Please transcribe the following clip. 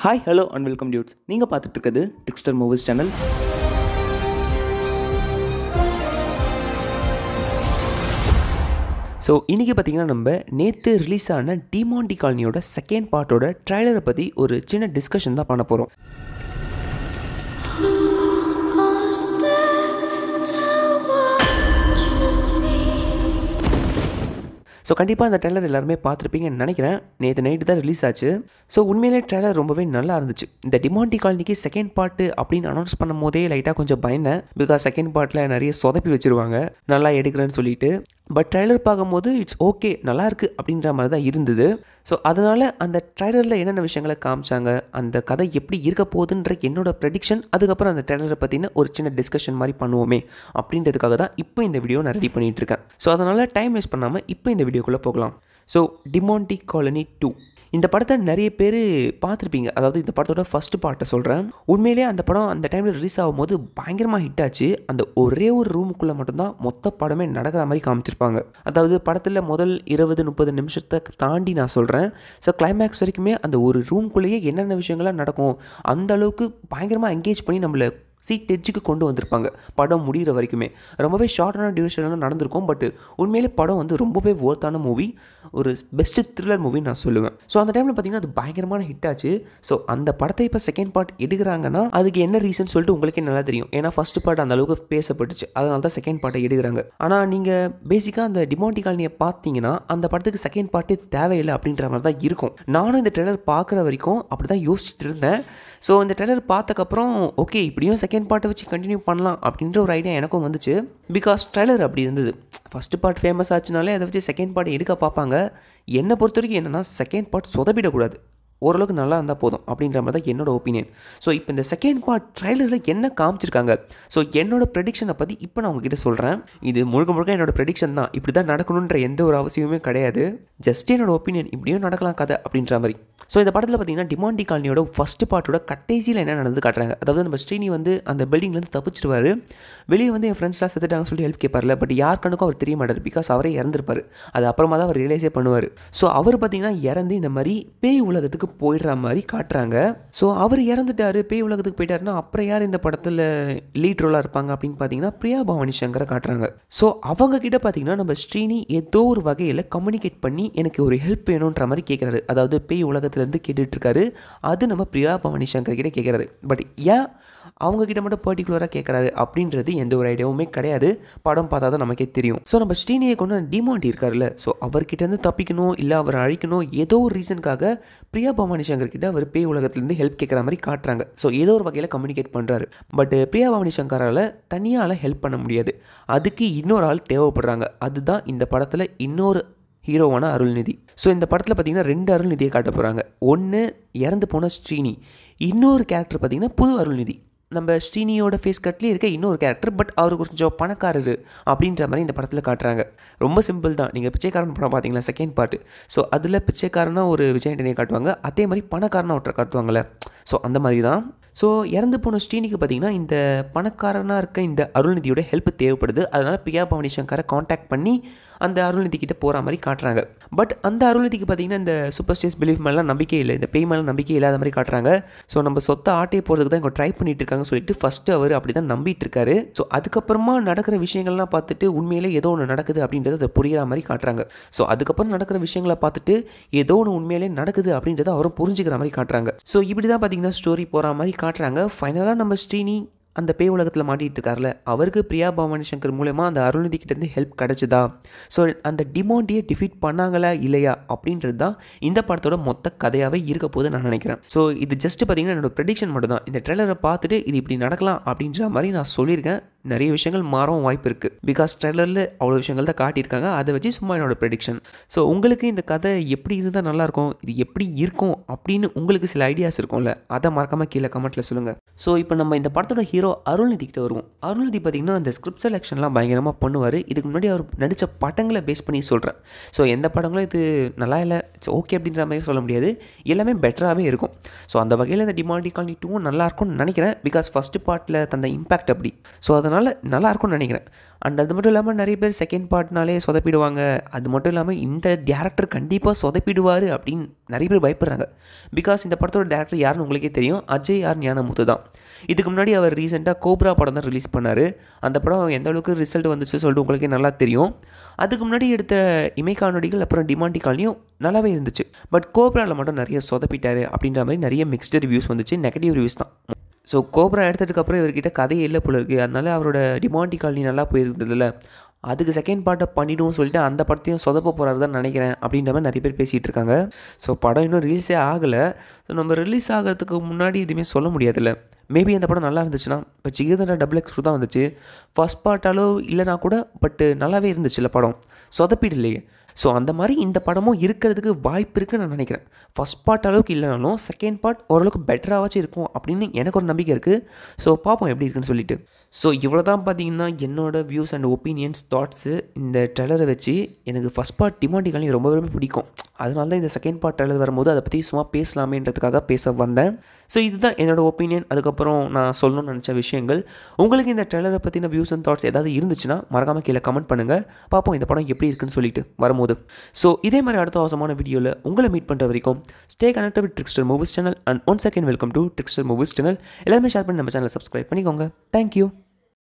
Hi, hello and welcome dudes. நீங்க பார்த்துட்டு இருக்கிறது Trickster Movies channel. ஸோ இன்றைக்கி பார்த்திங்கன்னா நம்ம நேற்று ரிலீஸ் ஆன டிமாண்டி காலனியோட செகண்ட் பார்ட்டோட ட்ரைலரை பற்றி ஒரு சின்ன டிஸ்கஷன் தான் பண்ண போகிறோம். ஸோ கண்டிப்பாக அந்த ட்ரெய்லர் எல்லாருமே பார்த்துருப்பீங்கன்னு நினைக்கிறேன். நேற்று நைட்டு தான் ரிலீஸ் ஆச்சு. ஸோ உண்மையிலே ட்ரெய்லர் ரொம்பவே நல்லா இருந்துச்சு. இந்த டிமாண்டி காலனிக்கு செகண்ட் பார்ட்டு அப்படின்னு அனௌன்ஸ் பண்ணும் போதே லைட்டாக கொஞ்சம் பயந்தேன். பிகாஸ் செகண்ட் பார்ட்டில் நிறைய சொதப்பி வச்சுருவாங்க நல்லா எடுக்கிறேன்னு சொல்லிட்டு. பட் ட்ரைலர் பார்க்கும்போது இட்ஸ் ஓகே, நல்லாயிருக்கு அப்படின்ற மாதிரி தான் இருந்தது. ஸோ அதனால் அந்த ட்ரைலரில் என்னென்ன விஷயங்களை காமிச்சாங்க, அந்த கதை எப்படி இருக்க போகுதுன்ற என்னோட ப்ரெடிக்ஷன், அதுக்கப்புறம் அந்த ட்ரைலரை பற்றின ஒரு சின்ன டிஸ்கஷன் மாதிரி பண்ணுவோமே அப்படின்றதுக்காக தான் இப்போ இந்த வீடியோ நான் ரெடி பண்ணிகிட்டு இருக்கேன். ஸோ அதனால் டைம் வேஸ்ட் பண்ணாமல் இப்போ இந்த வீடியோக்குள்ளே போகலாம். ஸோ டிமாண்டி காலனி 2 இந்த படத்தை நிறைய பேர் பார்த்துருப்பீங்க. அதாவது இந்த படத்தோட ஃபஸ்ட்டு பார்ட்டை சொல்கிறேன். உண்மையிலே அந்த படம் அந்த டைமில் ரிலீஸ் ஆகும்போது பயங்கரமாக ஹிட் ஆச்சு. அந்த ஒரே ஒரு ரூமுக்குள்ளே மட்டும்தான் மொத்த படமே நடக்கிற மாதிரி காமிச்சிருப்பாங்க. அதாவது படத்தில் முதல் 20-30 நிமிஷத்தை தாண்டி நான் சொல்கிறேன். ஸோ கிளைமேக்ஸ் வரைக்குமே அந்த ஒரு ரூம்குள்ளேயே என்னென்ன விஷயங்கள்லாம் நடக்கும் அந்த அளவுக்கு பயங்கரமாக என்கேஜ் பண்ணி நம்மளை சீட் எட்ஜுக்கு கொண்டு வந்திருப்பாங்க. படம் முடிகிற வரைக்குமே ரொம்பவே ஷார்ட்டான டியூரேஷனாக நடந்திருக்கும். பட் உண்மையிலே படம் வந்து ரொம்பவே ஒர்த்தான மூவி, ஒரு பெஸ்ட்டு த்ரில்லர் மூவின்னு நான் சொல்லுவேன். ஸோ அந்த டைமில் பார்த்திங்கன்னா அது பயங்கரமான ஹிட் ஆச்சு. ஸோ அந்த படத்தை இப்போ செகண்ட் பார்ட் எடுக்கிறாங்கன்னா அதுக்கு என்ன ரீசன் சொல்லிட்டு உங்களுக்கே நல்லா தெரியும். ஏன்னா ஃபஸ்ட்டு பார்ட் அந்த அளவுக்கு பேசப்பட்டுச்சு, அதனால தான் செகண்ட் பார்ட்டை எடுக்கிறாங்க. ஆனால் நீங்கள் பேசிக்காக அந்த டிமாண்டி காலனியை பார்த்தீங்கன்னா அந்த படத்துக்கு செகண்ட் பார்ட்டே தேவையில்லை அப்படின்ற மாதிரி தான் இருக்கும். நானும் இந்த ட்ரெய்லர் பார்க்குற வரைக்கும் அப்படி தான் யோசிச்சுட்டு இருந்தேன். ஸோ இந்த ட்ரெய்லர் பார்த்தக்கப்புறம் ஓகே இப்படியும் செகண்ட் பார்ட்டை வச்சு கண்டினியூ பண்ணலாம் அப்படின்ற ஒரு ஐடியா எனக்கும் வந்துச்சு. பிகாஸ் ட்ரெய்லர் அப்படி இருந்தது. ஃபஸ்ட்டு பார்ட் ஃபேமஸ் ஆச்சுனாலே அதை வச்சு செகண்ட் பார்ட் எடுக்க பார்ப்பாங்க. என்னை பொறுத்த வரைக்கும் என்னென்னா செகண்ட் பார்ட் சொதப்பிடக்கூடாது, ஓரளவுக்கு நல்லா இருந்தால் போதும் அப்படின்ற மாதிரி தான் என்னோட ஒப்பீனியன். ஸோ இப்போ இந்த செகண்ட் பார்ட் ட்ரைலரில் என்ன காமிச்சிருக்காங்க, ஸோ என்னோட ப்ரெடிக்ஷனை பற்றி இப்போ நான் உங்ககிட்ட சொல்கிறேன். இது முழுக்க முழுக்க என்னோட ப்ரெடிக்ஷன் தான், இப்படி தான் நடக்கணுன்ற எந்த ஒரு அவசியமே கிடையாது. ஜஸ்ட் என்னோட ஒப்பீனியன், இப்படியும் நடக்கலாம் கதை அப்படின்ற மாதிரி. ஸோ இந்த படத்தில் பார்த்தீங்கன்னா டிமாண்டி காலனியோட ஃபஸ்ட்டு பார்ட்டோட கடைசியில் என்ன நடந்து காட்டுறாங்க. அதாவது நம்ம ஸ்ரீனி வந்து அந்த பில்டிங்லேருந்து தப்பிச்சிருவார். வெளியே வந்து என் ஃப்ரெண்ட்ஸ்லாம் செத்துட்டாங்கன்னு சொல்லி ஹெல்ப் கேட்பார்ல. பட் யார் கண்ணுக்கும் அவர் தெரிய மாட்டார், பிகாஸ் அவரே இறந்துருப்பார். அது அப்புறமா தான் அவர் ரியலைஸே பண்ணுவார். ஸோ அவர் பார்த்தீங்கன்னா இறந்து இந்த மாதிரி பேய் உலகத்துக்கு போயிடுற மாதிரி காட்டுறாங்க. ஸோ அவர் இறந்துட்டார், பேய் உலகத்துக்கு போயிட்டாருன்னா அப்புறம் யார் இந்த படத்தில் லீட் ரோலாக இருப்பாங்க அப்படின்னு பார்த்தீங்கன்னா பிரியா பவானி சங்கரை காட்டுறாங்க. ஸோ அவங்க கிட்ட பார்த்தீங்கன்னா நம்ம ஸ்ரீனி ஏதோ ஒரு வகையில் கம்யூனிகேட் பண்ணி எனக்கு ஒரு ஹெல்ப் வேணுன்ற மாதிரி கேட்குறாரு. அதாவது பேய் உலகத்துலேருந்து கேட்டுட்டு இருக்காரு. அது நம்ம பிரியா பவானி சங்கர் கிட்ட கேட்குறாரு. பட் ஏன் அவங்க கிட்ட மட்டும் பர்டிகுலராக கேட்குறாரு அப்படின்றது எந்த ஒரு ஐடியாவுமே கிடையாது. படம் பார்த்தா தான் நமக்கே தெரியும். ஸோ நம்ம ஸ்ரீனியை கொண்டு டிமாண்டி இருக்காருல்ல, ஸோ அவர்கிட்டருந்து தப்பிக்கணும் இல்லை அவரை அழிக்கணும் ஏதோ ஒரு ரீசனுக்காக பிரியா பவானி சங்கர் கிட்ட அவர் பேய் உலகத்துலேருந்து ஹெல்ப் கேட்குற மாதிரி காட்டுறாங்க. ஸோ ஏதோ ஒரு வகையில் கம்யூனிகேட் பண்ணுறாரு. பட் பிரியா பவானி சங்கரால் தனியால் ஹெல்ப் பண்ண முடியாது, அதுக்கு இன்னொரு ஆள் தேவைப்படுறாங்க. அதுதான் இந்த படத்தில் இன்னொரு ஹீரோவான அருள்நிதி. ஸோ இந்த படத்தில் பார்த்திங்கன்னா 2 அருள்நிதியை காட்ட போகிறாங்க. ஒன்று இறந்து போன ஸ்ரீனி, இன்னொரு கேரக்டர் பார்த்திங்கன்னா புது அருள்நிதி. நம்ம ஸ்ரீனியோட ஃபேஸ் கட்லேயே இருக்க இன்னொரு கேரக்டர், பட் அவர் கொஞ்சம் பணக்காரர் அப்படின்ற மாதிரி இந்த படத்தில் காட்டுறாங்க. ரொம்ப சிம்பிள் தான். நீங்கள் பிச்சைக்காரன் படம் பார்த்தீங்களா செகண்ட் பார்ட்டு, ஸோ அதில் பிச்சைக்காரனாக ஒரு விஜய் ஆண்டனியை காட்டுவாங்க, அதே மாதிரி பணக்காரனாக ஒருத்தரை காட்டுவாங்கள்ல, ஸோ அந்த மாதிரி தான். ஸோ இறந்து போன ஸ்ரீனிக்கு பார்த்திங்கன்னா இந்த பணக்காரனாக இருக்க இந்த அருள்நிதியோட ஹெல்ப் தேவைப்படுது. அதனால் பிரியா பவானி சங்கரை காண்டாக்ட் பண்ணி அந்த அருள்நிதி கிட்ட போகிற மாதிரி காட்டுறாங்க. பட் அந்த அருள்நிதிக்கு பார்த்திங்கன்னா இந்த சூப்பர் ஸ்டேஸ் பிலீஃப் மேலாம் நம்பிக்கை இல்லை, இந்த பேய் மேலே நம்பிக்கை இல்லாத மாதிரி காட்டுறாங்க. ஸோ நம்ம சொத்தை ஆட்டையை போகிறதுக்கு தான் இங்கே ட்ரை பண்ணிட்டு இருக்காங்க சொல்லிட்டு ஃபஸ்ட்டு அவர் அப்படி தான் நம்பிட்டு இருக்காரு. ஸோ அதுக்கப்புறமா நடக்கிற விஷயங்கள்லாம் பார்த்துட்டு உண்மையிலே ஏதோ ஒன்று நடக்குது அப்படின்றத அதை புரிகிற மாதிரி காட்டுறாங்க. ஸோ அதுக்கப்புறம் நடக்கிற விஷயங்களை பார்த்துட்டு ஏதோ ஒன்று உண்மையிலே நடக்குது அப்படின்றத அவரும் புரிஞ்சுக்கிற மாதிரி காட்டுறாங்க. ஸோ இப்படி தான் பார்த்திங்கன்னா ஸ்டோரி போகிற மாதிரி காட்டுறாங்க. ஃபைனலாக நம்ம ஸ்ரீனி அந்த பேய் உலகத்தில் மாட்டிகிட்டு இருக்கார்ல, அவருக்கு பிரியா பவானி சங்கர் மூலமாக அந்த அருள்நிதி கிட்டேருந்து ஹெல்ப் கிடச்சிதா, ஸோ அந்த டிமாண்டியை டிஃபீட் பண்ணாங்களா இல்லையா அப்படின்றது தான் இந்த படத்தோட மொத்த கதையாகவே இருக்க போது நான் நினைக்கிறேன். ஸோ இது ஜஸ்ட் பார்த்திங்கன்னா என்னோட ப்ரெடிக்ஷன் மட்டும் தான். இந்த ட்ரெய்லரை பார்த்துட்டு இது இப்படி நடக்கலாம் அப்படின்ற மாதிரி நான் சொல்லியிருக்கேன். நிறைய விஷயங்கள் மாறவும் வாய்ப்பு இருக்குது, பிகாஸ் ட்ரெய்லரில் அவ்வளோ விஷயங்கள் தான் காட்டியிருக்காங்க. அதை வச்சு சும்மா என்னோட ப்ரெடிக்ஷன். ஸோ உங்களுக்கு இந்த கதை எப்படி இருந்தால் நல்லாயிருக்கும், இது எப்படி இருக்கும் அப்படின்னு உங்களுக்கு சில ஐடியாஸ் இருக்கும்ல, அதை மறக்காமல் கீழே கமெண்ட்டில் சொல்லுங்கள். ஸோ இப்போ நம்ம இந்த படத்தோட ஹீரோ அருள்நிதி கிட்ட வருவோம். அருள்நிதி பார்த்திங்கன்னா அந்த ஸ்கிரிப்ட் செலெக்ஷன்லாம் பயங்கரமாக பண்ணுவார். இதுக்கு முன்னாடி அவர் நடித்த படங்களை பேஸ் பண்ணி சொல்கிறேன். ஸோ எந்த படங்களும் இது நல்லா இல்லை இட்ஸ் ஓகே அப்படின்ற மாதிரி சொல்ல முடியாது, எல்லாமே பெட்டராகவே இருக்கும். ஸோ அந்த வகையில் இந்த டிமாண்டி காலனி 2 நல்லாயிருக்கும்னு நினைக்கிறேன். பிகாஸ் ஃபஸ்ட்டு பார்ட்டில் தந்த இம்பேக்ட் அப்படி. ஸோ அதை அதனால் நல்லாயிருக்கும்னு நினைக்கிறேன். அண்ட் அது மட்டும் இல்லாமல் நிறைய பேர் செகண்ட் பார்ட்னாலே சொதப்பிடுவாங்க, அது மட்டும் இல்லாமல் இந்த டேரக்டர் கண்டிப்பாக சொதப்பிடுவார் அப்படின்னு நிறைய பேர் பயப்படுறாங்க. பிகாஸ் இந்த படத்தோட டேரக்டர் யாருன்னு உங்களுக்கே தெரியும், அஜய் ஞானமுத்து தான். இதுக்கு முன்னாடி அவர் ரீசெண்டாக கோப்ரா படம் தான் ரிலீஸ் பண்ணார். அந்த படம் எந்த அளவுக்கு ரிசல்ட் வந்துச்சு சொல்லிட்டு உங்களுக்கே நல்லா தெரியும். அதுக்கு முன்னாடி எடுத்த இமைக்கானொடிகள் அப்புறம் டிமாண்டி காலனியும் நல்லாவே இருந்துச்சு. பட் கோப்ராவில் மட்டும் நிறைய சொதப்பிட்டார் அப்படின்ற மாதிரி நிறைய மிக்ஸ்டு ரிவ்யூஸ் வந்துச்சு, நெகட்டிவ் ரிவ்யூஸ் தான். ஸோ கோப்ரா எடுத்ததுக்கப்புறம் இவர்கிட்ட கதையே இல்லை போல இருக்குது. அதனால அவரோட டிமாண்டி காலனி நல்லா போயிருந்ததில்ல, அதுக்கு செகண்ட் பார்ட்டை பண்ணிவிடுவோம் சொல்லிட்டு அந்த படத்தையும் சொதப்ப போகிறாரு தான் நினைக்கிறேன் அப்படின்ற மாதிரி நிறைய பேர் பேசிகிட்டு இருக்காங்க. ஸோ படம் இன்னும் ரிலீஸே ஆகலை. ஸோ நம்ம ரிலீஸ் ஆகிறதுக்கு முன்னாடி எதுவுமே சொல்ல முடியாதுல்ல. மேபி அந்த படம் நல்லா இருந்துச்சுன்னா, இப்போ ஜிகர்தண்டா XX தான் வந்துச்சு, ஃபஸ்ட் பார்ட்டாலோ இல்லைனா கூட, பட்டு நல்லாவே இருந்துச்சுல்ல படம், சொதப்பீடு இல்லையே. ஸோ அந்த மாதிரி இந்த படமும் இருக்கிறதுக்கு வாய்ப்பு இருக்குதுன்னு நான் நினைக்கிறேன். ஃபஸ்ட் பார்ட் அளவுக்கு இல்லைனாலும் செகண்ட் பார்ட் ஓரளவுக்கு பெட்டராகவாச்சும் இருக்கும் அப்படின்னு எனக்கு ஒரு நம்பிக்கை இருக்குது. ஸோ பார்ப்போம் எப்படி இருக்குன்னு சொல்லிட்டு. ஸோ இவ்வளோ தான் பார்த்தீங்கன்னா என்னோடய வியூஸ் அண்ட் ஒப்பீனியன்ஸ், தாட்ஸு இந்த ட்ரெய்லரை வச்சு. எனக்கு ஃபஸ்ட் பார்ட் டிமாண்டி காலனி ரொம்பவே பிடிக்கும். அதனால தான் இந்த செகண்ட் பார்ட் ட்ரெய்லர் வரும்போது அதை பற்றி சும்மா பேசலாமேன்றதுக்காக பேச வந்தேன். ஸோ இதுதான் என்னோடய ஒப்பீனியன். அதுக்கப்புறம் நான் சொல்லணும்னு நினச்ச விஷயங்கள். உங்களுக்கு இந்த ட்ரெய்லரை பற்றின வியூஸ் அண்ட் தாட்ஸ் ஏதாவது இருந்துச்சுன்னா மறக்காமல் கீழே கமெண்ட் பண்ணுங்கள். பார்ப்போம் இந்த படம் எப்படி இருக்குன்னு சொல்லிட்டு வரும்போது. ஸோ இதே மாதிரி அடுத்த அவசரமான வீடியோவில் உங்களை மீட் பண்ணுற வரைக்கும் stay connected with Trickster movies channel. And once again welcome to Trickster movies channel. எல்லாருமே ஷேர் பண்ணி நம்ம சேனலை சப்ஸ்கிரைப் பண்ணிக்கோங்க. தேங்க்யூ.